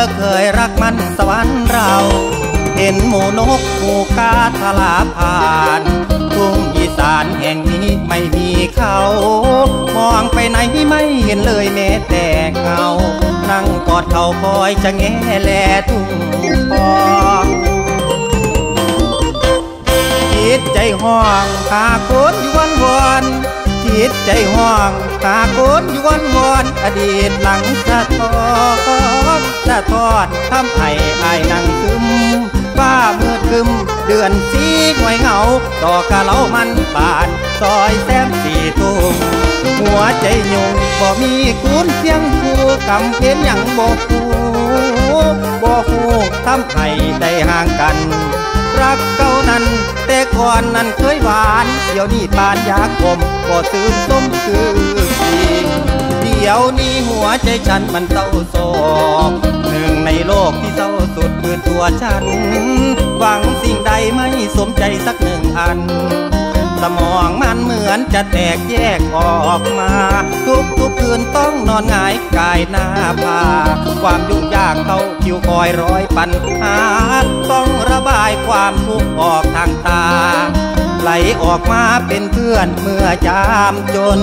เคยรักมันสวรรค์เราเห็นหมูนกหมูกาทลาผ่านทุ่งอีสานแห่งนี้ไม่มีเขามองไปไหนไม่เห็นเลยแม้แต่เงานั่งกอดเขาคอยจะแง่แลทุ่งทองจิตใจห้องหาคนอยู่วันวอนจิตใจห้องหาคนอยู่วันวอนอดีตหลังสะท้อนทำให้อายนั่งซึมฟ้ามืดคึมเดือนสีหวยเหงาต่อกะเล้ามันบานซอยแซมสี่ทุ่มหัวใจยุงบ่มีคูนเพียงคู่กำเพียนยังบ่คู่ทำให้ได้ห่างกันรักเก่านั้นแต่ก่อนนั้นเคยหวานเดี๋ยวนี้ปานยากมบ่ตื่นต้มคือเดี๋ยวนี้หัวใจฉันมันเศร้าโศกหนึ่งในโลกที่เศร้าสุดคือตัวฉันหวังสิ่งใดไม่สมใจสักหนึ่งอันสมองมันเหมือนจะแตกแยกออกมาทุกคืนต้องนอนหงายกายหน้าผาความยุ่งยากเข้าคิวคอยร้อยปัญหาต้องระบายความทุกข์ออกทางตาไหลออกมาเป็นเพื่อนเมื่อยามจน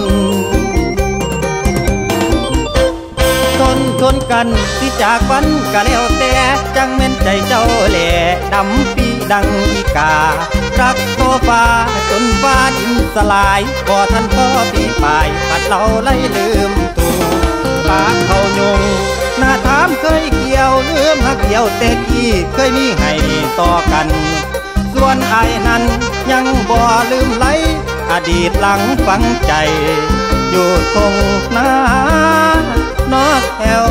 ทนกันที่จากวันกะแล้วแต่จังเม่นใจเจ้าแหล่ดำปีดังอีการักโตฟ้าจนฟ้าดินสลายบ่ทันพ่อปีปลายปัดเราไล่ลืมตัวปากเขายงหน้าถามเคยเกี่ยวลืมหักเกี่ยวแต่กี้เคยมีให้ต่อกันส่วนไอ้นั้นยังบ่ลืมไหลอดีตหลังฝังใจอยู่ตรงหน้านอกแถว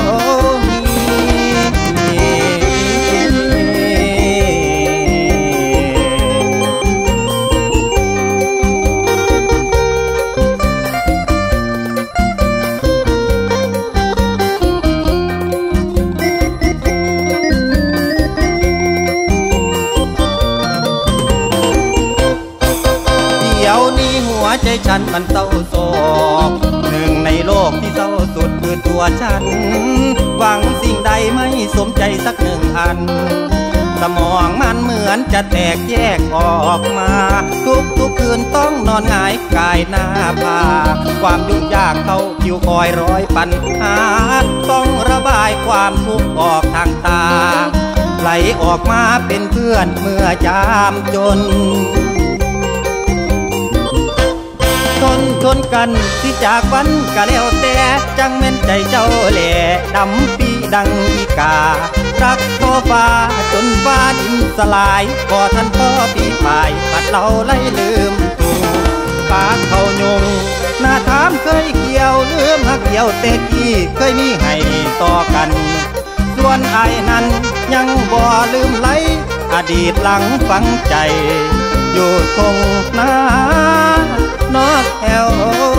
ใจฉันมันเศร้าโศกหนึ่งในโลกที่เศร้าสุดคือตัวฉันหวังสิ่งใดไม่สมใจสักหนึ่งอันสมองมันเหมือนจะแตกแยกออกมาทุกคืนต้องนอนหงายกายหน้าผาความยุ่งยากเข้าคิวคอยร้อยปัญหาต้องระบายความทุกข์ออกทางตาไหลออกมาเป็นเพื่อนเมื่อยามจนทนกันที่จากวันกะแล้วแต่จังเม่นใจเจ้าแหล่ดำปีดังอีการักโตฟ้าจนฟ้าดินสลายบ่ทันพ่อปีปลายปัดเราไล่ลืมตัวปากเขายงหน้าถามเคยเกี่ยวลืมหักเกี่ยวแต่กี้เคยมีให้ต่อกันส่วนไอ้นั้นยังบ่ลืมไหลอดีตหลังฝังใจอยู่ตรงหน้านอกแถว